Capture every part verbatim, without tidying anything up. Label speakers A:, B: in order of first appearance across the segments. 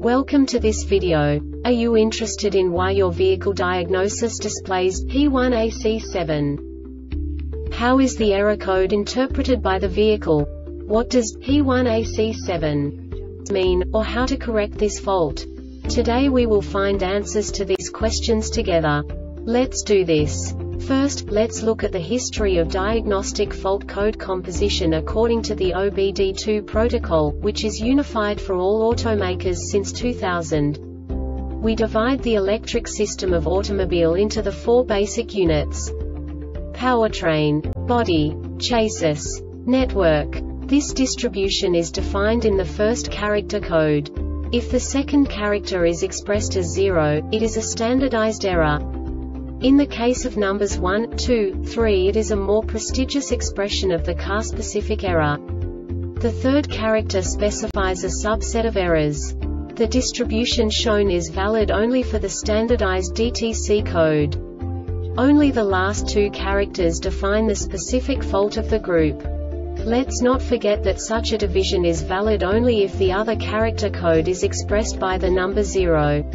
A: Welcome to this video. Are you interested in why your vehicle diagnosis displays P one A C seven? How is the error code interpreted by the vehicle? What does P one A C seven mean, or how to correct this fault? Today we will find answers to these questions together. Let's do this. First, let's look at the history of diagnostic fault code composition according to the O B D two protocol, which is unified for all automakers since two thousand. We divide the electric system of automobile into the four basic units: powertrain, body, chassis, network. This distribution is defined in the first character code. If the second character is expressed as zero, it is a standardized error. In the case of numbers one, two, three, it is a more prestigious expression of the car-specific error. The third character specifies a subset of errors. The distribution shown is valid only for the standardized D T C code. Only the last two characters define the specific fault of the group. Let's not forget that such a division is valid only if the other character code is expressed by the number zero.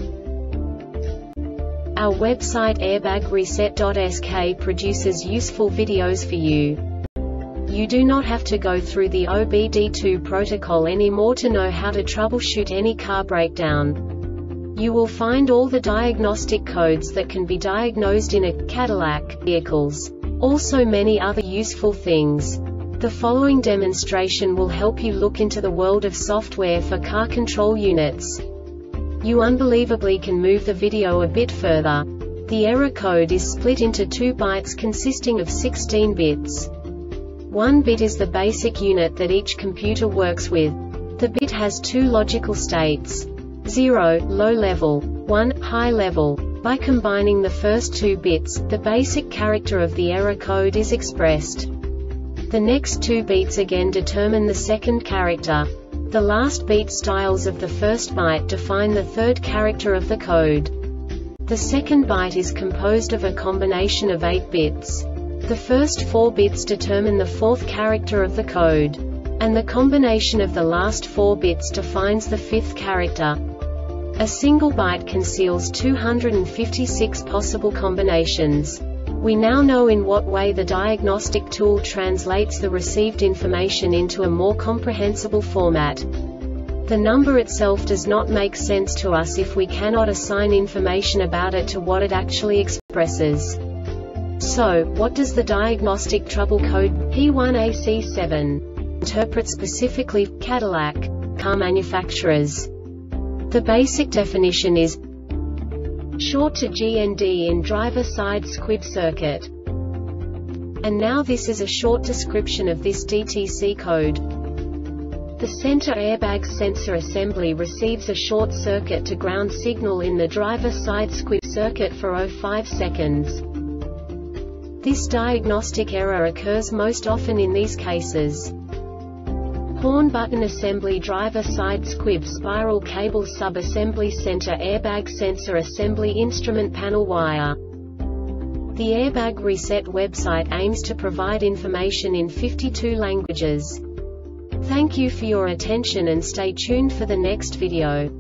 A: Our website airbag reset dot S K produces useful videos for you. You do not have to go through the O B D two protocol anymore to know how to troubleshoot any car breakdown. You will find all the diagnostic codes that can be diagnosed in a Cadillac vehicles. Also many other useful things. The following demonstration will help you look into the world of software for car control units. You unbelievably can move the video a bit further. The error code is split into two bytes consisting of sixteen bits. One bit is the basic unit that each computer works with. The bit has two logical states: zero, low level, one, high level. By combining the first two bits, the basic character of the error code is expressed. The next two bits again determine the second character. The last beat styles of the first byte define the third character of the code. The second byte is composed of a combination of eight bits. The first four bits determine the fourth character of the code. And the combination of the last four bits defines the fifth character. A single byte conceals two hundred fifty-six possible combinations. We now know in what way the diagnostic tool translates the received information into a more comprehensible format. The number itself does not make sense to us if we cannot assign information about it to what it actually expresses. So, what does the diagnostic trouble code P one A C seven interpret specifically for Cadillac car manufacturers? The basic definition is short to G N D in driver-side squib circuit. And now this is a short description of this D T C code. The center airbag sensor assembly receives a short circuit to ground signal in the driver-side squib circuit for zero point five seconds. This diagnostic error occurs most often in these cases: horn button assembly, driver side squib spiral cable, sub-assembly, center airbag sensor assembly, instrument panel wire. The Airbag Reset website aims to provide information in fifty-two languages. Thank you for your attention and stay tuned for the next video.